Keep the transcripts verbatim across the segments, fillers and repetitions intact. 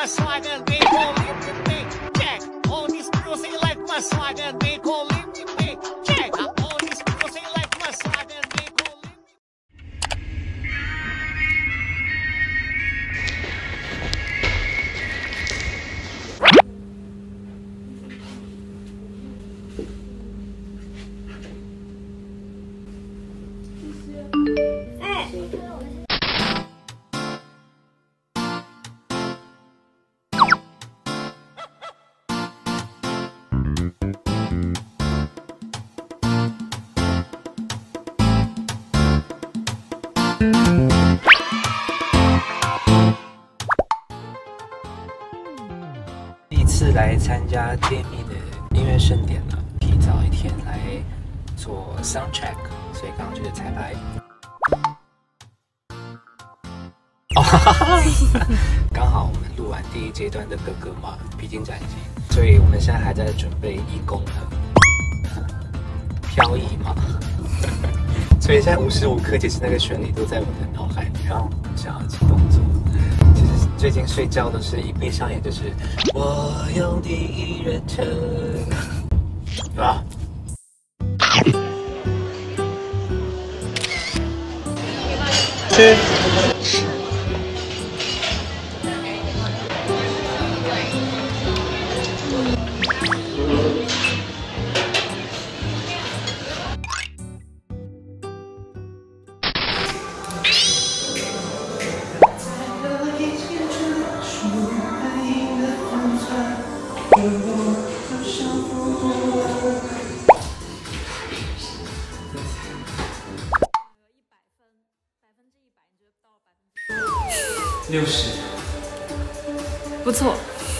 my swag and they call me Jack. All these girls they like my swag and they call me Jack. All these girls they like my swag and they call me. 第一次来参加揭秘的音乐盛典呢，提早一天来做 sound check， 所以刚刚就是彩排。哦，哈哈哈！刚好我们录完第一阶段的哥哥嘛，披荆斩棘，所以我们现在还在准备义工呢，漂移嘛。所以现在无时无刻其实那个旋律都在我的脑海里，让我想要起动作。其实最近睡觉都是一闭上眼就是我用第一人称，对吧？吃。六十， 不错。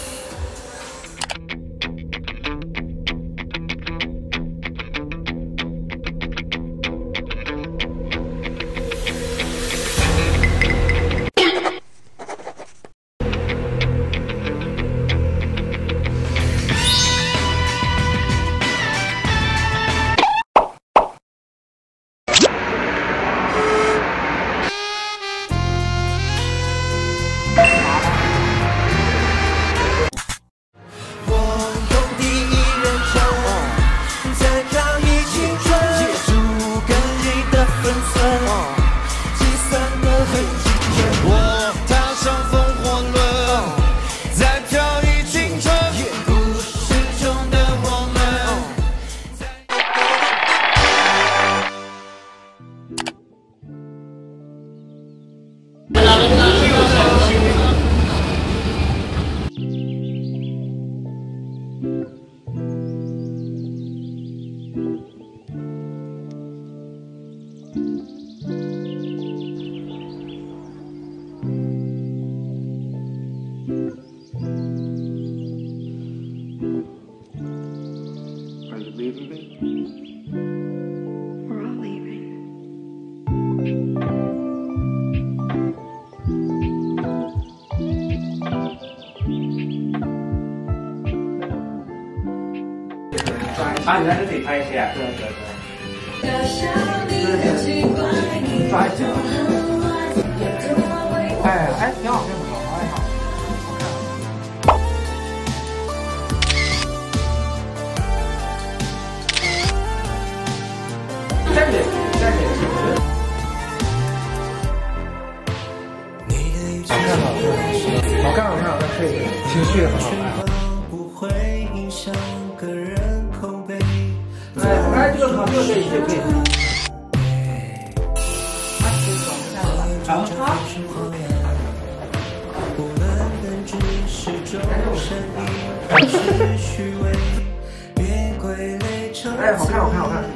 啊，你在这里拍一下。对对对。抓一下。哎哎，挺好，挺好，哎好，好看。再给，再给。好看，好看，好看，好看，好看，可以，情绪很好看。哎，我看这个考六这一就可以。好，好。哎，好看，好看，好看。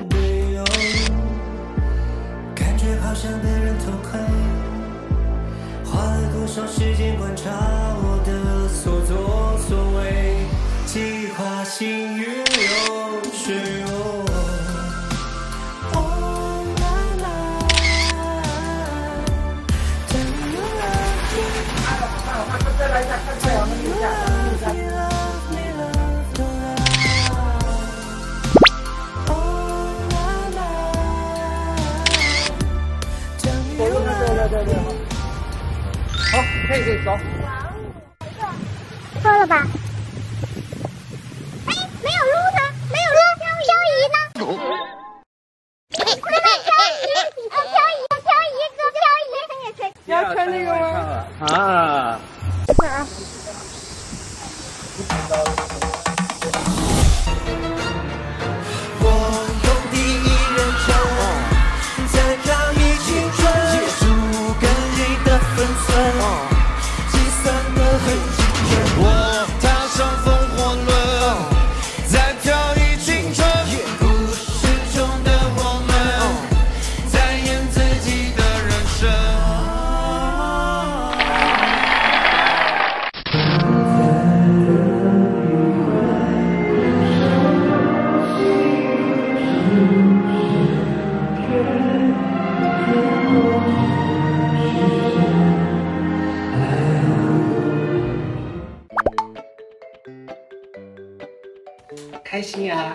感觉好像被人偷窥，花了多少时间观察我的所作所为，计划行云流水。再来一下，看太阳的立夏，立夏。对对对对对，好，可以可以走。 说了吧？哎，没有撸呢，没有撸，漂移呢？那漂移，啊，漂移，漂移，做漂移。 你要穿那个吗？ 啊！ 哪儿？ 开心啊！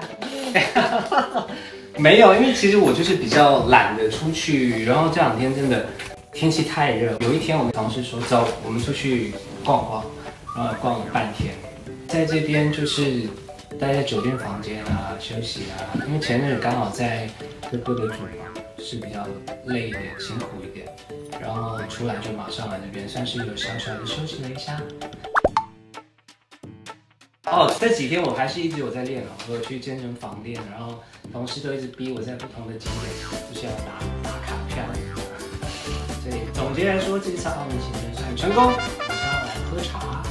没有，因为其实我就是比较懒得出去，然后这两天真的天气太热。有一天我们同事说走，我们出去逛逛，然后逛了半天，在这边就是待在酒店房间啊休息啊，因为前阵子刚好在哥哥的组嘛，是比较累一点、辛苦一点，然后出来就马上来这边，算是有小小的休息了一下。哦，这几天我还是一直有在练哦，我有去健身房练，然后同事都一直逼我在不同的景点就是要打打卡票。所以总结来说，这次奥运行程是很成功，马上要来喝茶。